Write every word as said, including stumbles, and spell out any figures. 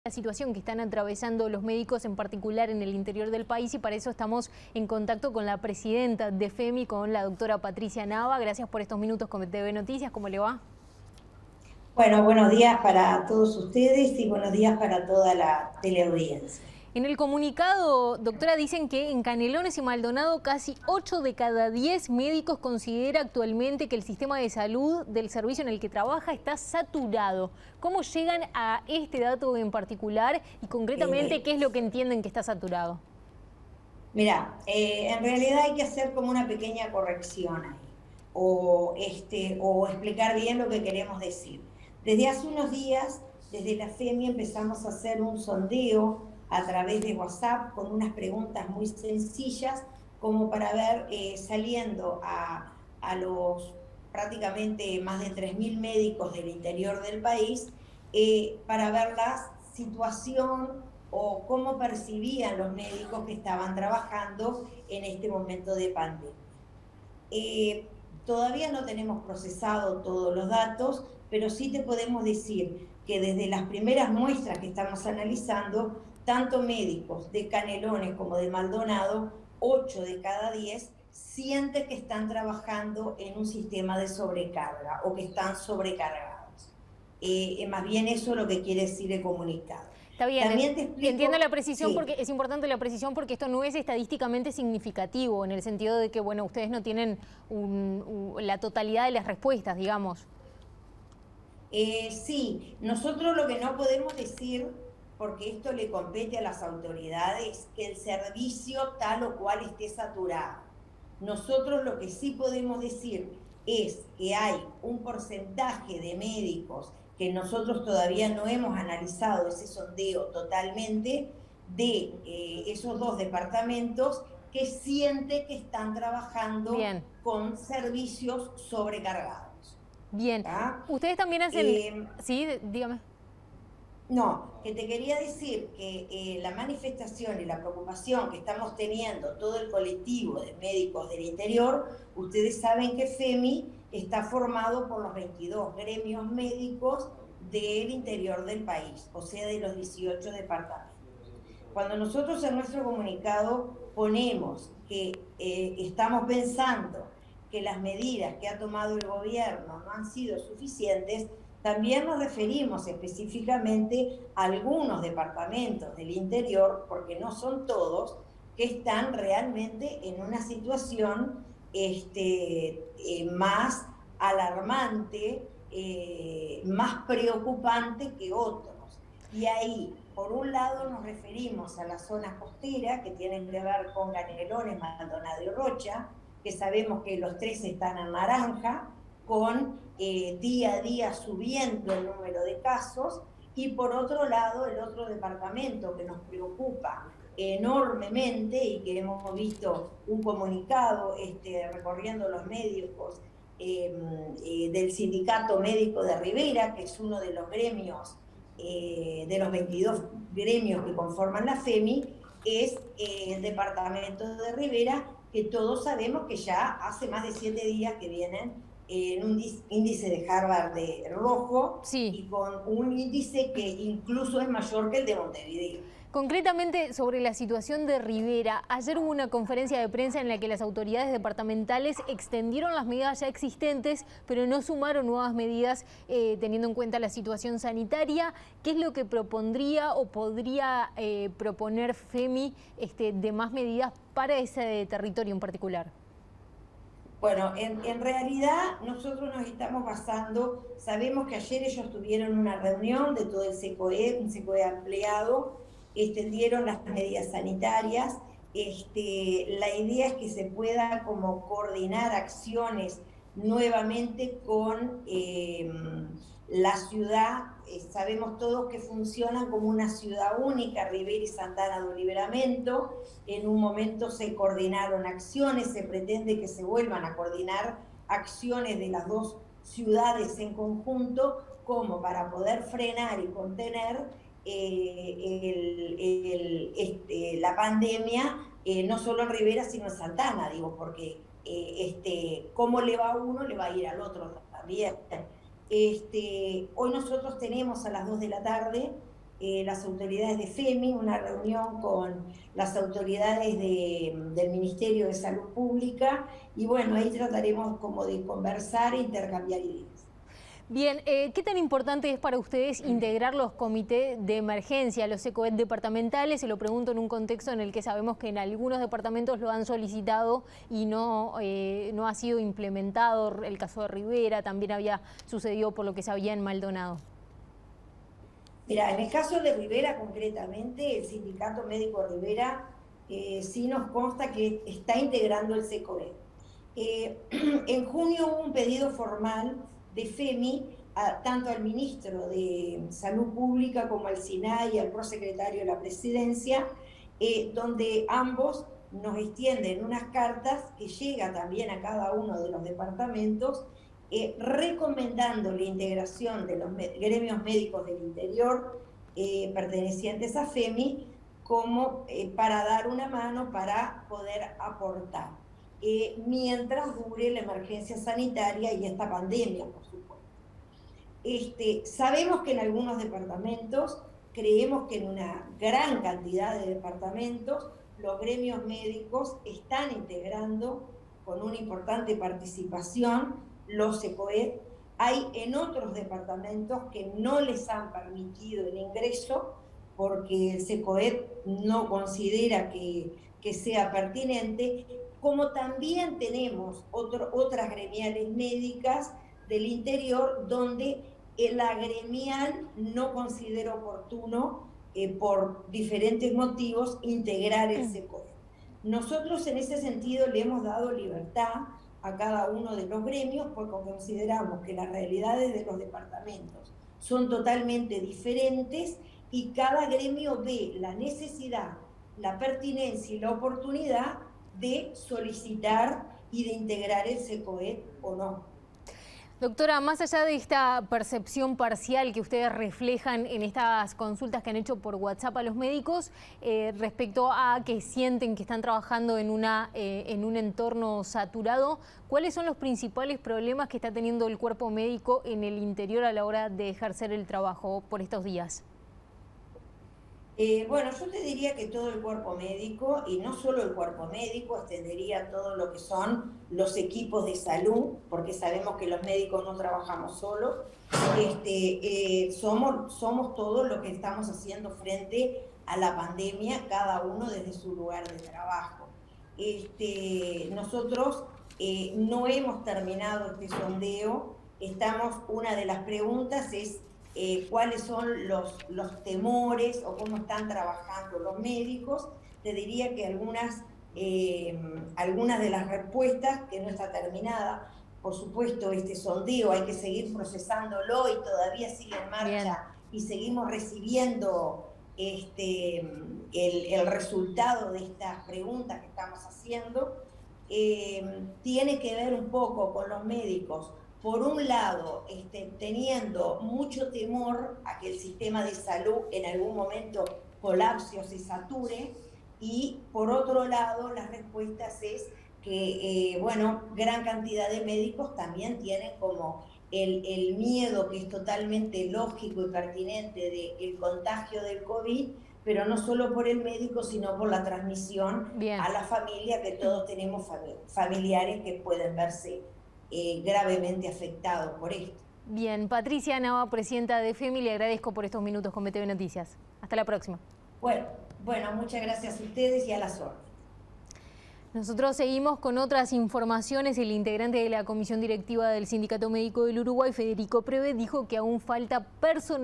La situación que están atravesando los médicos, en particular en el interior del país, y para eso estamos en contacto con la presidenta de FEMI, con la doctora Patricia Nava. Gracias por estos minutos con T V Noticias. ¿Cómo le va? Bueno, buenos días para todos ustedes y buenos días para toda la teleaudiencia. En el comunicado, doctora, dicen que en Canelones y Maldonado casi ocho de cada diez médicos considera actualmente que el sistema de salud del servicio en el que trabaja está saturado. ¿Cómo llegan a este dato en particular y concretamente Eh, qué es lo que entienden que está saturado? Mira, eh, en realidad hay que hacer como una pequeña corrección ahí, o, este, o explicar bien lo que queremos decir. Desde hace unos días, desde la FEMI empezamos a hacer un sondeo a través de WhatsApp con unas preguntas muy sencillas, como para ver, eh, saliendo a, a los prácticamente más de tres mil médicos del interior del país, eh, para ver la situación o cómo percibían los médicos que estaban trabajando en este momento de pandemia. Eh, todavía no tenemos procesado todos los datos, pero sí te podemos decir que desde las primeras muestras que estamos analizando, tanto médicos de Canelones como de Maldonado, ocho de cada diez sienten que están trabajando en un sistema de sobrecarga o que están sobrecargados. Eh, más bien eso es lo que quiere decir el comunicado. Está bien, También te entiendo explico, la precisión sí, porque es importante la precisión porque esto no es estadísticamente significativo en el sentido de que, bueno, ustedes no tienen un, un, la totalidad de las respuestas, digamos. Eh, sí, nosotros lo que no podemos decir, porque esto le compete a las autoridades, que el servicio tal o cual esté saturado. Nosotros lo que sí podemos decir es que hay un porcentaje de médicos que nosotros todavía no hemos analizado ese sondeo totalmente de eh, esos dos departamentos que siente que están trabajando Bien, con servicios sobrecargados. bien. ¿Tá? Ustedes también hacen... Eh, Sí, dígame. no, que te quería decir que eh, la manifestación y la preocupación que estamos teniendo todo el colectivo de médicos del interior, ustedes saben que FEMI está formado por los veintidós gremios médicos del interior del país, o sea, de los dieciocho departamentos. Cuando nosotros en nuestro comunicado ponemos que eh, estamos pensando que las medidas que ha tomado el gobierno no han sido suficientes, también nos referimos específicamente a algunos departamentos del interior, porque no son todos, que están realmente en una situación este, eh, más alarmante, eh, más preocupante que otros. Y ahí, por un lado, nos referimos a las zonas costeras que tienen que ver con Canelones, Maldonado y Rocha, que sabemos que los tres están en naranja, con eh, día a día subiendo el número de casos, y por otro lado, el otro departamento que nos preocupa enormemente y que hemos visto un comunicado este, recorriendo los médicos eh, eh, del Sindicato Médico de Rivera, que es uno de los gremios, eh, de los veintidós gremios que conforman la FEMI, es eh, el departamento de Rivera, que todos sabemos que ya hace más de siete días que vienen en un índice de Harvard de rojo, Sí. y con un índice que incluso es mayor que el de Montevideo. Concretamente sobre la situación de Rivera, ayer hubo una conferencia de prensa en la que las autoridades departamentales extendieron las medidas ya existentes, pero no sumaron nuevas medidas eh, teniendo en cuenta la situación sanitaria. ¿Qué es lo que propondría o podría eh, proponer FEMI este, de más medidas para ese territorio en particular? Bueno, en, en realidad nosotros nos estamos basando, sabemos que ayer ellos tuvieron una reunión de todo el SECOE, un SECOE ampliado, extendieron las medidas sanitarias. Este, la idea es que se pueda como coordinar acciones nuevamente con eh, la ciudad. Eh, sabemos todos que funcionan como una ciudad única, Rivera y Santana do Livramento. En un momento se coordinaron acciones, se pretende que se vuelvan a coordinar acciones de las dos ciudades en conjunto, como para poder frenar y contener Eh, el, el, este, la pandemia, eh, no solo en Rivera, sino en Santana, digo, porque eh, este, cómo le va a uno, le va a ir al otro también. Este, hoy nosotros tenemos a las dos de la tarde eh, las autoridades de FEMI, una reunión con las autoridades de, del Ministerio de Salud Pública, y bueno, ahí trataremos como de conversar e intercambiar ideas. Bien, eh, ¿qué tan importante es para ustedes integrar los comités de emergencia, los ECOET departamentales? Se lo pregunto en un contexto en el que sabemos que en algunos departamentos lo han solicitado y no, eh, no ha sido implementado. El caso de Rivera también había sucedido por lo que sabía en Maldonado. Mira, en el caso de Rivera concretamente, el Sindicato Médico Rivera eh, sí nos consta que está integrando el SECOET. Eh, en junio hubo un pedido formal de FEMI, a, tanto al ministro de Salud Pública como al SINAI y al prosecretario de la Presidencia, eh, donde ambos nos extienden unas cartas que llegan también a cada uno de los departamentos, eh, recomendando la integración de los gremios médicos del interior eh, pertenecientes a FEMI como eh, para dar una mano para poder aportar. Eh, mientras dure la emergencia sanitaria y esta pandemia, por supuesto. Este, sabemos que en algunos departamentos, creemos que en una gran cantidad de departamentos, los gremios médicos están integrando con una importante participación los SECOET. Hay en otros departamentos que no les han permitido el ingreso porque el SECOET no considera que, que sea pertinente, como también tenemos otro, otras gremiales médicas del interior donde la gremial no considera oportuno, eh, por diferentes motivos, integrar el SECOET. Nosotros en ese sentido le hemos dado libertad a cada uno de los gremios porque consideramos que las realidades de los departamentos son totalmente diferentes y cada gremio ve la necesidad, la pertinencia y la oportunidad de solicitar y de integrar el SECOET o no. Doctora, más allá de esta percepción parcial que ustedes reflejan en estas consultas que han hecho por WhatsApp a los médicos, eh, respecto a que sienten que están trabajando en, una, eh, en un entorno saturado, ¿cuáles son los principales problemas que está teniendo el cuerpo médico en el interior a la hora de ejercer el trabajo por estos días? Eh, bueno, yo te diría que todo el cuerpo médico, y no solo el cuerpo médico, extendería todo lo que son los equipos de salud, porque sabemos que los médicos no trabajamos solos, este, eh, somos, somos todos los que estamos haciendo frente a la pandemia, cada uno desde su lugar de trabajo. Este, nosotros eh, no hemos terminado este sondeo, estamos, una de las preguntas es Eh, cuáles son los, los temores o cómo están trabajando los médicos. Te diría que algunas, eh, algunas de las respuestas, que no está terminada, por supuesto este sondeo hay que seguir procesándolo y todavía sigue en marcha. Bien. Y seguimos recibiendo este, el, el resultado de estas preguntas que estamos haciendo, eh, tiene que ver un poco con los médicos. Por un lado, este, teniendo mucho temor a que el sistema de salud en algún momento colapse o se sature, y por otro lado, las respuestas es que, eh, bueno, gran cantidad de médicos también tienen como el, el miedo, que es totalmente lógico y pertinente, del contagio del COVID, pero no solo por el médico, sino por la transmisión Bien. a la familia, que todos tenemos familiares que pueden verse Eh, gravemente afectado por esto. Bien, Patricia Nava, presidenta de FEMI, le agradezco por estos minutos con B T V Noticias. Hasta la próxima. Bueno, bueno, muchas gracias a ustedes y a las órdenes. Nosotros seguimos con otras informaciones. El integrante de la Comisión Directiva del Sindicato Médico del Uruguay, Federico Preve, dijo que aún falta personal